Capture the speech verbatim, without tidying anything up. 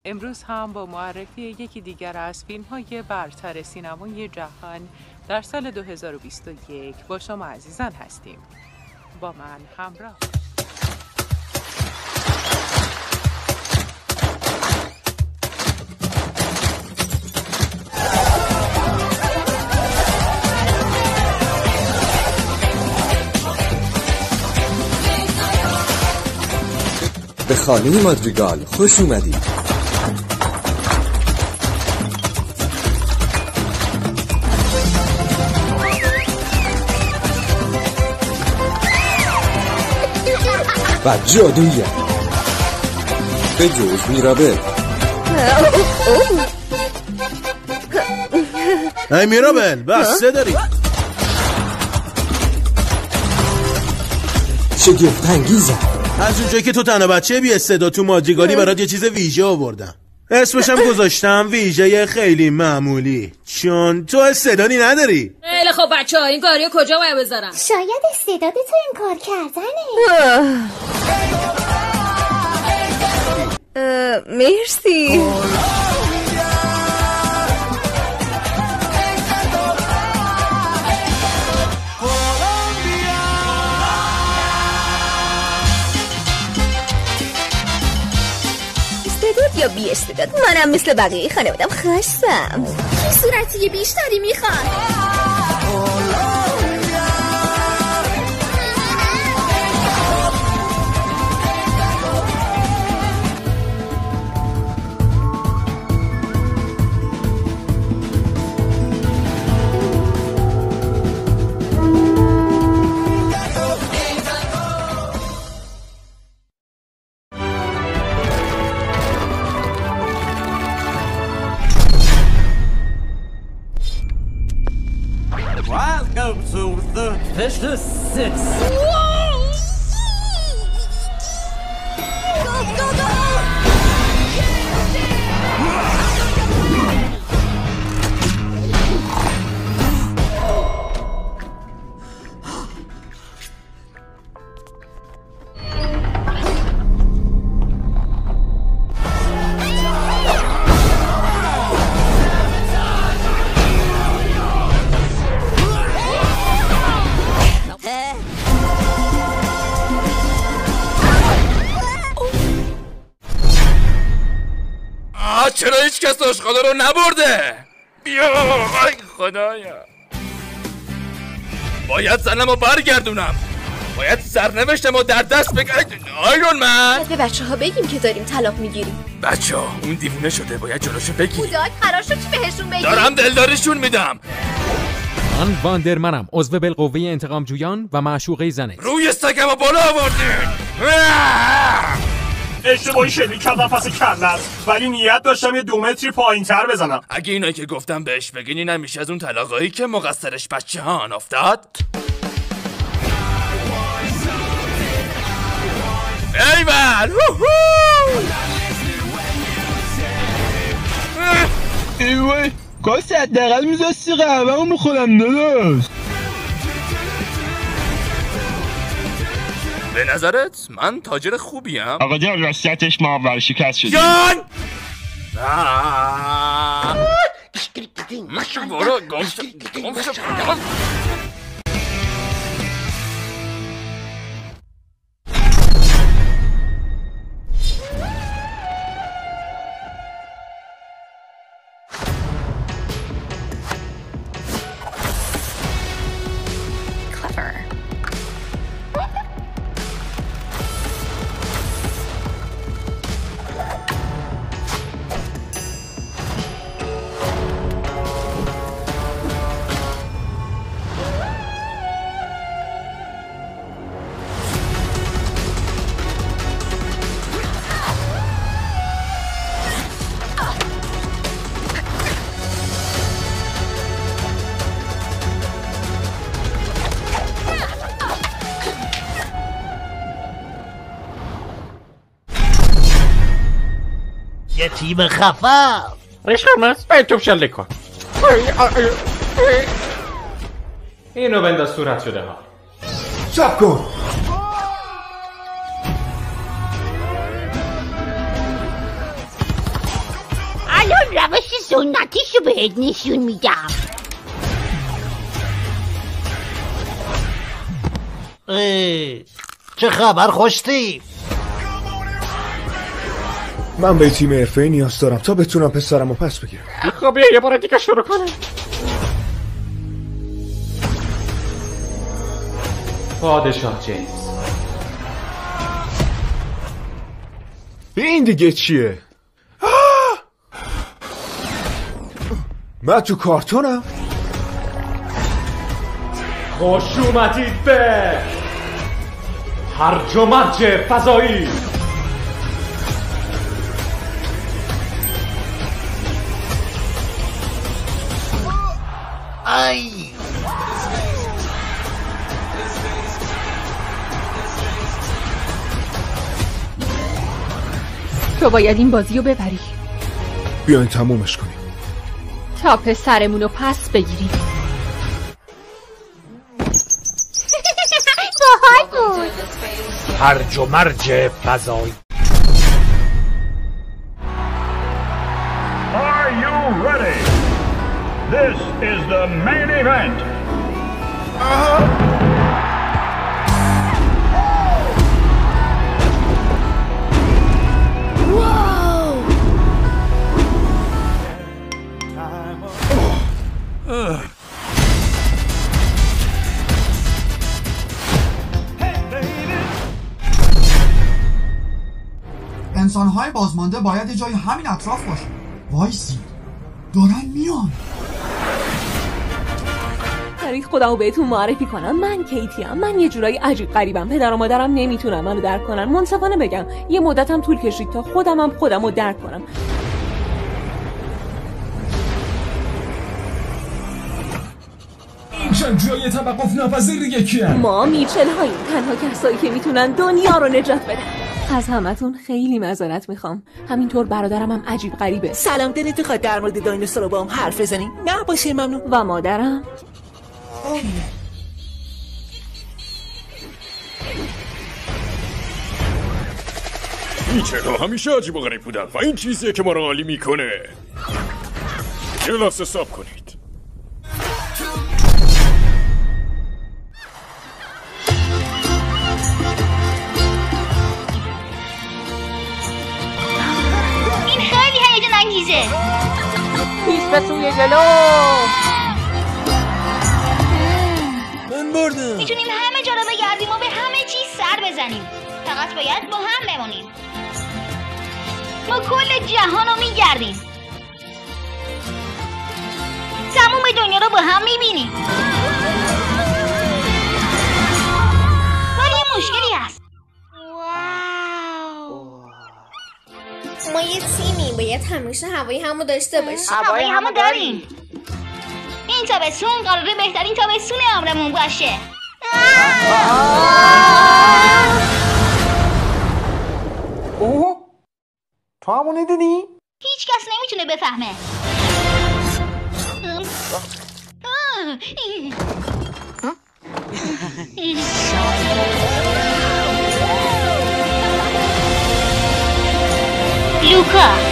امروز هم با معرفی یکی دیگر از فیلم‌های برتر سینمای جهان در سال دو هزار و بیست و یک با شما عزیزان هستیم. با من همراه. به خانه ماجراجویانه خوش اومدید. و جادویی به جز میرابل. ای میرابل بسته داری. شگفت انگیزه. از اونجایی که تو تنها بچه بی استعداد تو ماجراجویانه برات یه چیز ویژه آوردم. اسمشم گذاشتم ویژه خیلی معمولی، چون تو استعدادی نداری. خیلی خب بچه ها این کاریو کجا باید بذارم؟ شاید استعداد تو این کار کردنه. مرسی. یا بی استعداد، منم مثل بقیه خانوادم خستم. صورتی بیشتری میخواد. Vicious Six. چرا هیچ کس آشغالا رو نبرده؟ بیا ای خدایا، باید زنم رو برگردونم، باید سرنوشتم رو در دست بگیرم. آیرون من به بچه ها بگیم که داریم طلاق میگیریم. بچه ها اون دیوونه شده، باید جلوشو بگیریم. خدای قرار شد چی بهشون بگیم؟ دارم دلداریشون میدم. من واندرمنم، عضو بالقوه انتقام جویان و معشوقه زنه. روی سگم رو بالا آوردین. اشتباهی شلیک کردم پس کله است، ولی نیت داشتم یه دو متری پایین تر بزنم. اگه اینایی که گفتم بهش بگین این نمیشه از اون طلاقایی که مقصرش بچه هان افتاد. ایول ایوه کاسی حداقل میذاشتی قهوه رو میخورم داداش. به نظرت من تاجر خوبیم؟ آقا جان راستیتش ما اول شکست شدیم. جان! مشو برو گم شو گم شو. یه تیم خفف رشمس باید توب شله کن. اینو بنداز صورت شده ها. چپ کن. سنتیشو بهت نشون میدم. چه خبر خوشتی؟ من به تیم حرفه‌ای نیاز دارم تا بتونم پسرمو پس بگیرم. خب بیا یه بار دیگه شروع کنه. پادشاه جیمز. این دیگه چیه؟ من تو کارتونم؟ خوش اومدید به هرج و مرج فضایی. ای تو باید این بازی رو ببری. بیاین تمومش کنیم تا پسرمون رو پس بگیریم. باحال بود. هرج و مرج فضایی. Are you ready? This is the main event. انسان‌های بازمانده باید جای همین اطراف باشه. وایسی دارن میان. دارید خودمو بهتون معرفی کنم. من کیتیم. من یه جورایی عجیب غریبم. پدر و مادرم نمیتونن منو درک کنن. منصفانه بگم یه مدتم طول کشید تا خودمم خودمو درک کنم. این چند جای توقف ناپذیر یکیه. ما میچل هاییم، تنها کسایی که میتونن دنیا رو نجات بدن. از همتون خیلی معذرت میخوام. همینطور برادرم هم عجیب غریبه. سلام، دلت بخواد در مورد دایناسور رو با هم حرف بزنیم؟ نه باشه ممنون. و مادرم چرا همیشه عجیب و غریب بودن و این چیزیه که ما رو عالی میکنه. کلاس حساب کنید. این خیلی هیجان انگیزه. پیش به سوی جلو. من بردم. میتونیم همه جا رو بگردیم و به همه چیز سر بزنیم. فقط باید با هم بمونیم. ما کل جهان رو میگردیم. تموم دنیا رو با هم میبینیم. ولی یه مشکلی هست. ما یه تیمیم، باید همیشه هوای همو داشته باشیم. هوای همو داریم. این تابستون قراره بهترین تابستون عمرمون باشه. اوه تو همونی دیدی؟ هیچ کس نمیتونه بفهمه. لوکا